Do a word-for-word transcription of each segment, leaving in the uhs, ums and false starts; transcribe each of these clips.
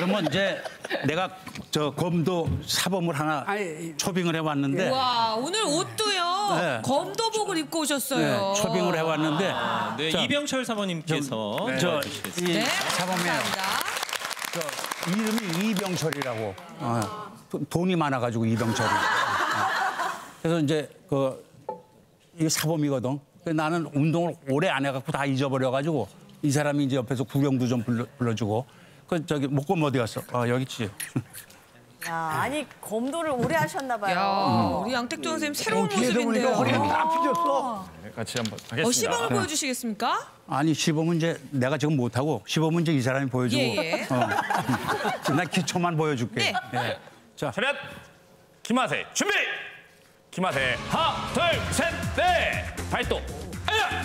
그러면 이제 내가 저 검도 사범을 하나 아이, 초빙을 해왔는데. 와, 오늘 옷도요. 네. 검도복을 입고 오셨어요. 네, 초빙을 해왔는데. 아, 네, 자, 이병철 사모님께서 저, 저 이 네, 사범이에요. 감사합니다. 저 이름이 이병철이라고. 어, 도- 돈이 많아가지고 이병철이. 어. 그래서 이제 그 이 사범이거든. 그래서 나는 운동을 오래 안 해갖고 다 잊어버려가지고 이 사람이 이제 옆에서 구경도 좀 불러, 불러주고. 그 저기 목검 어디 갔어? 아 여기 있지. 야, 아니 검도를 오래 하셨나 봐요. 야, 우리 양택조 선생님 새로운 뒤에서 보니까 모습인데요. 허리가 다 펴졌어. 같이 한번 어, 하겠습니다. 시범을 보여주시겠습니까? 아니 시범은 이제 내가 지금 못하고 시범은 이제 이 사람이 보여주고. 예, 예. 어. 나 기초만 보여줄게. 네. 예. 자, 차렷! 김하세 준비! 김하세 하나 둘 셋 넷! 발도 아야!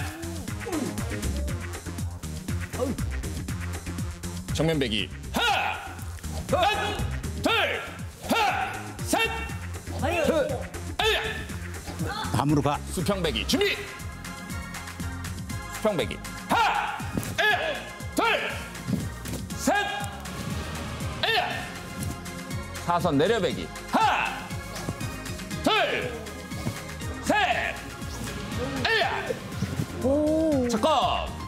정면배기 하나 하나 둘 하나 셋 아야! 밤으로 가. 수평배기 준비! 수평배기 하나 둘 셋 아야! 사선 내려배기 하나 둘, 셋, 에야! 잠깐!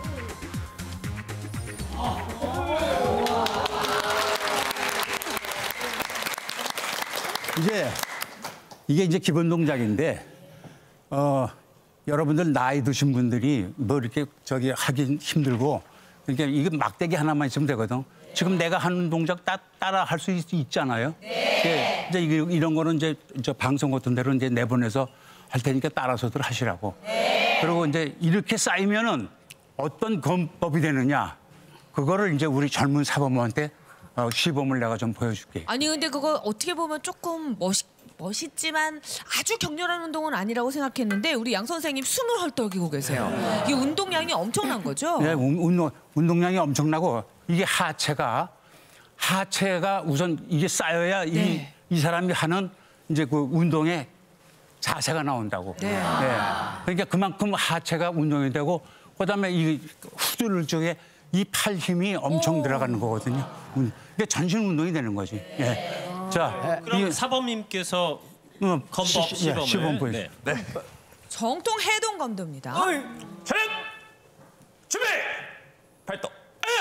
이제 이게 이제 기본 동작인데 어 여러분들 나이 드신 분들이 뭐 이렇게 저기 하기 힘들고 그러니까 이게 막대기 하나만 있으면 되거든. 지금 내가 하는 동작 따, 따라 할 수 있잖아요. 네. 이제 이게, 이런 거는 이제 저 방송 같은 데로 이제 내보내서 할 테니까 따라서들 하시라고. 네. 그리고 이제 이렇게 쌓이면은 어떤 검법이 되느냐 그거를 이제 우리 젊은 사범한테 어, 시범을 내가 좀 보여줄게. 아니 근데 그거 어떻게 보면 조금 멋있, 멋있지만 아주 격렬한 운동은 아니라고 생각했는데 우리 양 선생님 숨을 헐떡이고 계세요. 이게 운동량이 엄청난 거죠? 네, 운동, 운동량이 엄청나고 이게 하체가 하체가 우선 이게 쌓여야 네. 이, 이 사람이 하는 이제 그 운동의 자세가 나온다고. 네. 그러니까 그만큼 하체가 운동이 되고 그다음에 이 후들 쪽에 이 팔 힘이 엄청 오. 들어가는 거거든요. 그러니까 전신 운동이 되는 거지. 예. 자, 그럼 이- 사범님께서 어, 검법 시- 시- 예, 시범을 시범 보여. 네. 정통 해동 검도입니다. 차렷! 준비! 발도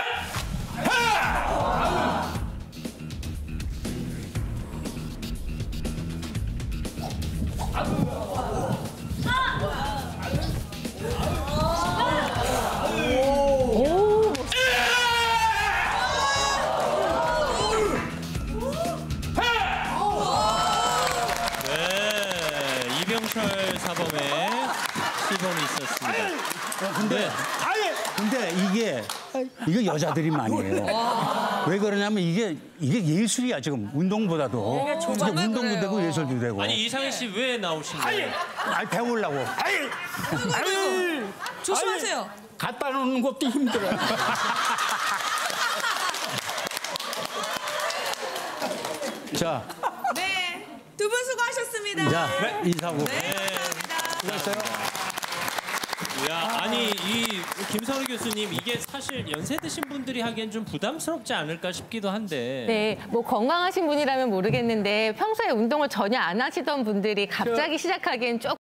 네, 이병철 사범의 시범이 있었습니다. 근데 근데 이게 이게 여자들이 많이 해요. 왜 그러냐면 이게 이게 예술이야 지금 운동보다도. 이게 정말 운동도 그래요. 되고 예술도 되고. 아니 이상희 씨 왜 나오신 거예요? 아니 배우려고. 아이고, 아이고. 조심하세요. 갖다 놓는 것도 힘들어. 자, 네, 두 분 수고하셨습니다. 자 인사하고. 네, 감사합니다. 야, 아니 이 김성희 교수님 이게 사실 연세 드신 분들이 하기엔 좀 부담스럽지 않을까 싶기도 한데. 네, 뭐 건강하신 분이라면 모르겠는데 평소에 운동을 전혀 안 하시던 분들이 갑자기 시작하기엔 조금